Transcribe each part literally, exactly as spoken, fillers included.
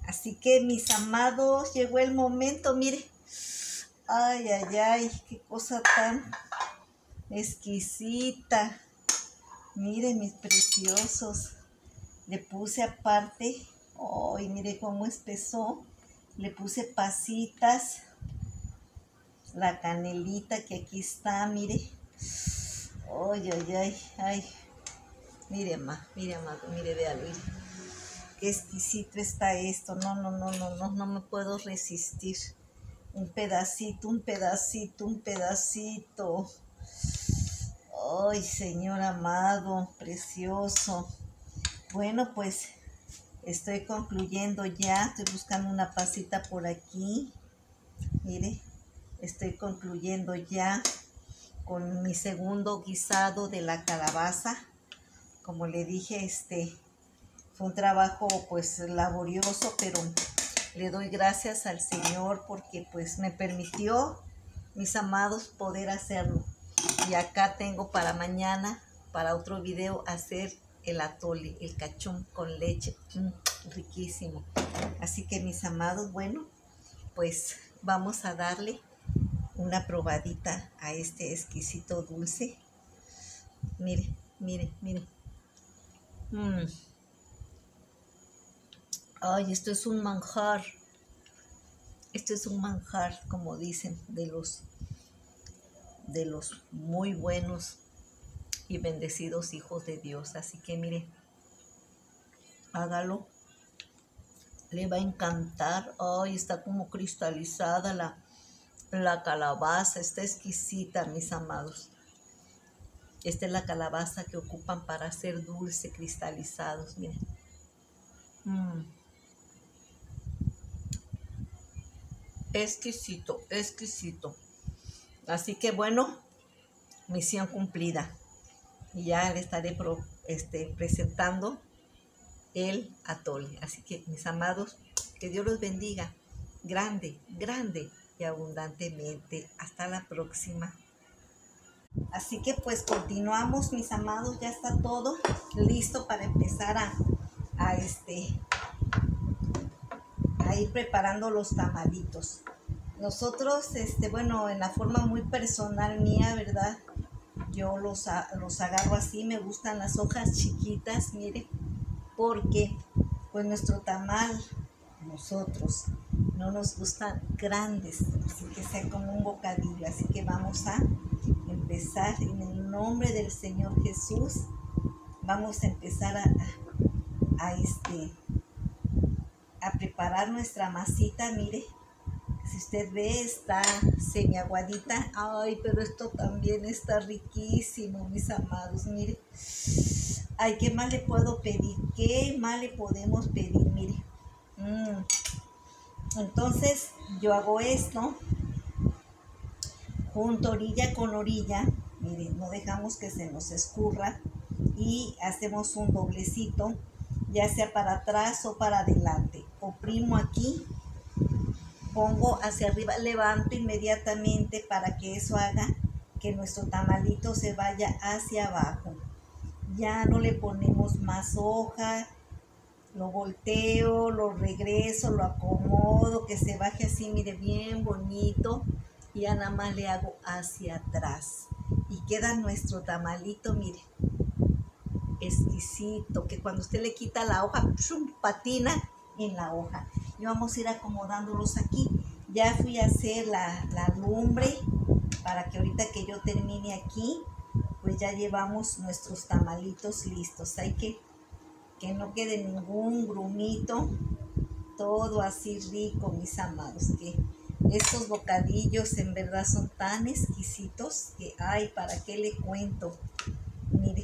Así que, mis amados, llegó el momento, mire. Ay, ay, ay, qué cosa tan exquisita. Miren, mis preciosos. Le puse aparte, ay, mire cómo espesó. Le puse pasitas. La canelita que aquí está, mire. Ay, ay, ay, ay. Mire, ma, mire, amado, mire, véalo, mire. Qué exquisito está esto. No, no, no, no, no, no me puedo resistir. Un pedacito, un pedacito, un pedacito. Ay, Señor amado, precioso. Bueno, pues estoy concluyendo ya. Estoy buscando una pasita por aquí. Mire, estoy concluyendo ya con mi segundo guisado de la calabaza. Como le dije, este fue un trabajo pues laborioso, pero le doy gracias al Señor porque pues me permitió, mis amados, poder hacerlo. Y acá tengo para mañana, para otro video, hacer el atole, el cachún con leche. Mm, riquísimo. Así que, mis amados, bueno, pues vamos a darle una probadita a este exquisito dulce. Mire, mire, mire. Mm. Ay, esto es un manjar. Esto es un manjar, como dicen, de los, de los muy buenos y bendecidos hijos de Dios. Así que mire, hágalo. Le va a encantar. Ay, está como cristalizada la, la calabaza. Está exquisita, mis amados. Esta es la calabaza que ocupan para hacer dulce cristalizados. Miren. Mm. Exquisito, exquisito. Así que bueno, misión cumplida. Y ya le estaré pro, este, presentando el atole. Así que, mis amados, que Dios los bendiga grande, grande y abundantemente. Hasta la próxima. Así que pues continuamos, mis amados. Ya está todo listo para empezar a, a, este, a ir preparando los tamalitos. Nosotros, este, bueno, en la forma muy personal mía, ¿verdad? Yo los, los agarro así, me gustan las hojas chiquitas, mire, porque pues nuestro tamal, nosotros, no nos gustan grandes, así que sea como un bocadillo. Así que vamos a empezar en el nombre del Señor Jesús. Vamos a empezar a, a, a, este, a preparar nuestra masita, mire. Si usted ve, está semiaguadita. Ay, pero esto también está riquísimo, mis amados. Mire. Ay, ¿qué más le puedo pedir? ¿Qué más le podemos pedir? Mire. Mm. Entonces, yo hago esto. Junto orilla con orilla. Mire, no dejamos que se nos escurra. Y hacemos un doblecito, ya sea para atrás o para adelante. Oprimo aquí. Pongo hacia arriba, levanto inmediatamente para que eso haga que nuestro tamalito se vaya hacia abajo. Ya no le ponemos más hoja, lo volteo, lo regreso, lo acomodo, que se baje así, mire, bien bonito. Y ya nada más le hago hacia atrás. Y queda nuestro tamalito, mire, exquisito, que cuando usted le quita la hoja, ¡pum!, patina en la hoja. Y vamos a ir acomodándolos aquí. Ya fui a hacer la, la lumbre para que ahorita que yo termine aquí, pues ya llevamos nuestros tamalitos listos. Hay que que no quede ningún grumito, todo así rico, mis amados, que estos bocadillos en verdad son tan exquisitos que, ay, ¿para qué le cuento? Mire.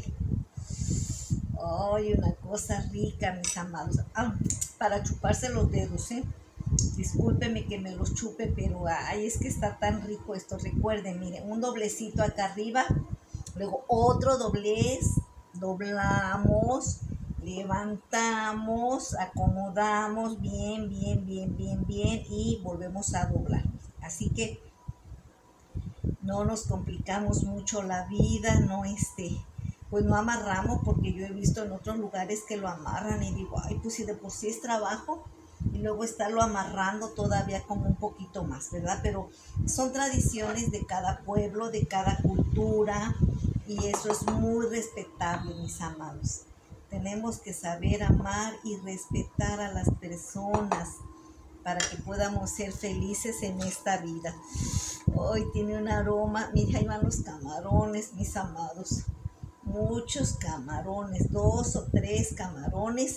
Ay, una cosa rica, mis amados. Ah, para chuparse los dedos, ¿eh? Discúlpeme que me los chupe, pero ay, es que está tan rico esto. Recuerden, miren, un doblecito acá arriba, luego otro doblez, doblamos, levantamos, acomodamos bien, bien, bien, bien, bien y volvemos a doblar. Así que no nos complicamos mucho la vida, no este... pues no amarramos, porque yo he visto en otros lugares que lo amarran y digo, ay, pues si de por sí es trabajo, y luego estarlo amarrando todavía como un poquito más, ¿verdad? Pero son tradiciones de cada pueblo, de cada cultura, y eso es muy respetable, mis amados. Tenemos que saber amar y respetar a las personas para que podamos ser felices en esta vida. Hoy tiene un aroma, mira, ahí van los camarones, mis amados. Muchos camarones, dos o tres camarones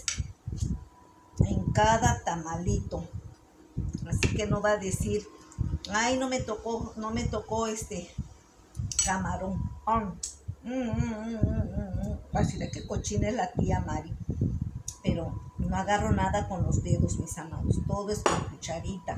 en cada tamalito. Así que no va a decir, ay, no me tocó, no me tocó este camarón. Mm, mm, mm, mm, mm. Así de que cochina es la tía Mari. Pero no agarro nada con los dedos, mis amados. Todo es con cucharita.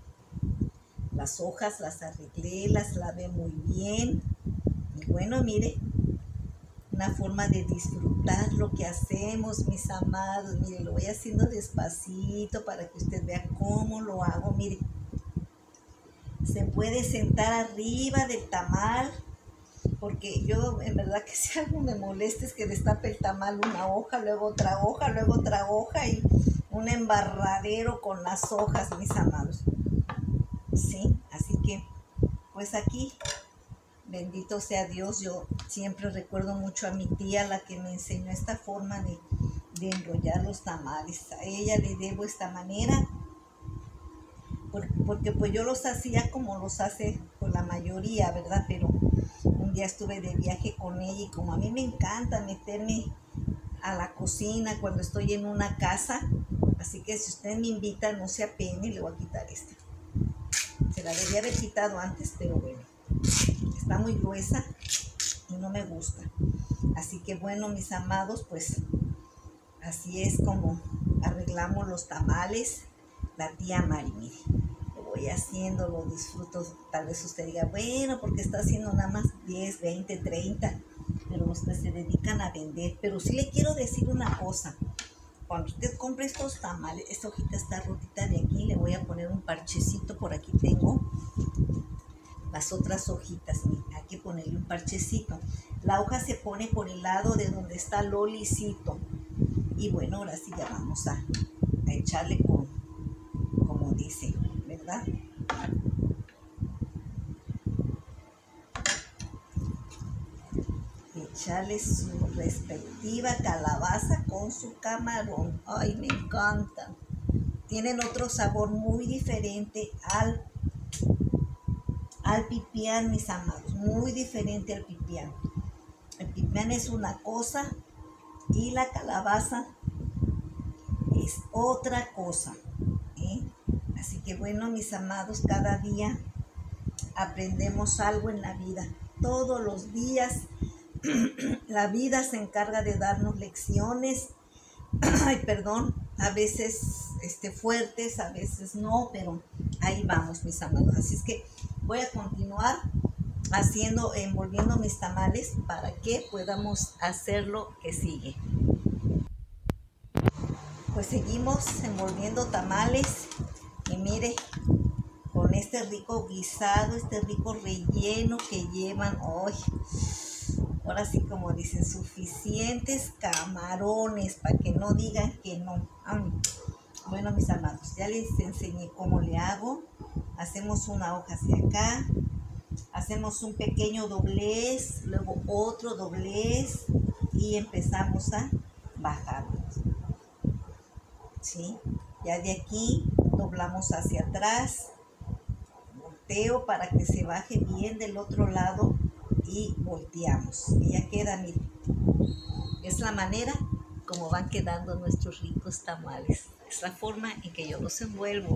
Las hojas las arreglé, las lavé muy bien. Y bueno, mire, una forma de disfrutar lo que hacemos, mis amados. Mire, lo voy haciendo despacito para que usted vea cómo lo hago. Mire, se puede sentar arriba del tamal, porque yo en verdad que si algo me molesta es que destape el tamal una hoja, luego otra hoja, luego otra hoja y un embarradero con las hojas, mis amados. Sí, así que pues aquí, bendito sea Dios, yo siempre recuerdo mucho a mi tía, la que me enseñó esta forma de, de enrollar los tamales. A ella le debo esta manera, porque, porque pues yo los hacía como los hace pues la mayoría, ¿verdad? Pero un día estuve de viaje con ella y como a mí me encanta meterme a la cocina cuando estoy en una casa, así que si usted me invita, no se apene, le voy a quitar esta. Se la debía haber quitado antes, pero bueno, está muy gruesa y no me gusta. Así que bueno, mis amados, pues así es como arreglamos los tamales. La tía Mari, mire, lo voy haciendo, lo disfruto. Tal vez usted diga, bueno, porque está haciendo nada más diez, veinte, treinta, pero los que se dedican a vender. Pero sí le quiero decir una cosa. Cuando usted compre estos tamales, esta hojita está rotita de aquí, le voy a poner un parchecito, por aquí tengo las otras hojitas, hay que ponerle un parchecito. La hoja se pone por el lado de donde está lo lisito. Y bueno, ahora sí ya vamos a, a echarle con, como dice, ¿verdad? Echarle su respectiva calabaza con su camarón. Ay, me encantan. Tienen otro sabor muy diferente al, al pipián, mis amados. Muy diferente al pipián. El pipián es una cosa y la calabaza es otra cosa, ¿eh? Así que bueno, mis amados, cada día aprendemos algo en la vida. Todos los días la vida se encarga de darnos lecciones. Ay, perdón, a veces este, fuertes, a veces no, pero ahí vamos, mis amados. Así es que voy a continuar haciendo, envolviendo mis tamales para que podamos hacer lo que sigue. Pues seguimos envolviendo tamales y mire, con este rico guisado, este rico relleno que llevan hoy. Ahora sí, como dicen, suficientes camarones para que no digan que no. Ay. Bueno, mis amados, ya les enseñé cómo le hago. Hacemos una hoja hacia acá, hacemos un pequeño doblez, luego otro doblez y empezamos a bajarlo. ¿Sí? Ya de aquí doblamos hacia atrás, volteo para que se baje bien del otro lado y volteamos. Y ya queda, miren. Es la manera como van quedando nuestros ricos tamales. Es la forma en que yo los envuelvo.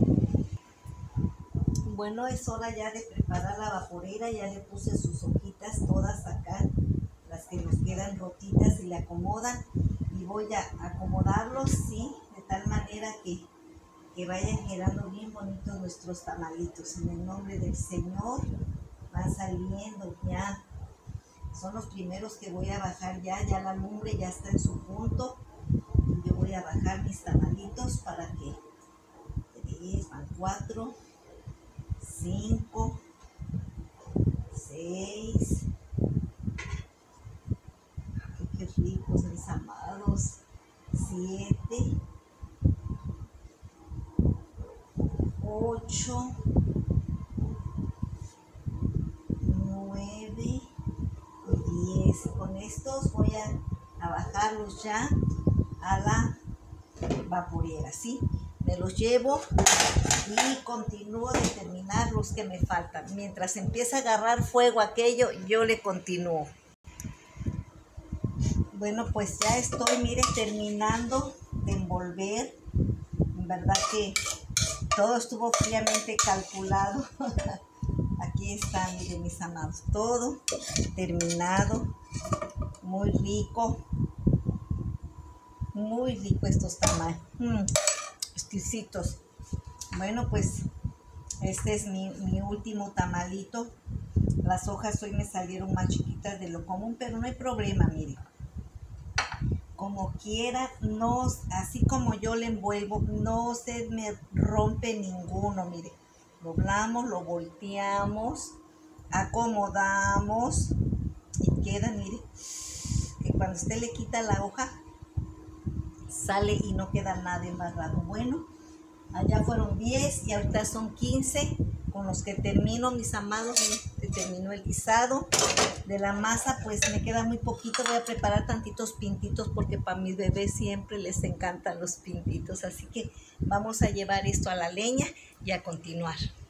Bueno, es hora ya de preparar la vaporera. Ya le puse sus hojitas todas acá, las que nos quedan rotitas y le acomodan. Y voy a acomodarlos, sí, de tal manera que, que vayan quedando bien bonitos nuestros tamalitos. En el nombre del Señor van saliendo ya. Son los primeros que voy a bajar ya, ya la lumbre ya está en su punto. Y yo voy a bajar mis tamalitos para que tres, van cuatro, cinco, seis. Ay, qué ricos, mis amados. Siete, ocho, nueve y diez. Con estos voy a, a bajarlos ya a la vaporera, ¿sí? Me los llevo y continúo de terminar los que me faltan. Mientras empieza a agarrar fuego aquello, yo le continúo. Bueno, pues ya estoy, mire, terminando de envolver. En verdad que todo estuvo fríamente calculado. Aquí está, miren mis amados, todo terminado. Muy rico. Muy rico estos tamales. Mm, exquisitos. Bueno, pues este es mi, mi último tamalito. Las hojas hoy me salieron más chiquitas de lo común, pero no hay problema, miren. Como quiera, no, así como yo le envuelvo, no se me rompe ninguno, mire. Doblamos, lo volteamos, acomodamos y queda, mire, que cuando usted le quita la hoja, sale y no queda nada embarrado. Bueno, allá fueron diez y ahorita son quince con los que termino, mis amados. Terminó el guisado de la masa, pues me queda muy poquito. Voy a preparar tantitos pintitos porque para mis bebés siempre les encantan los pintitos, así que vamos a llevar esto a la leña y a continuar.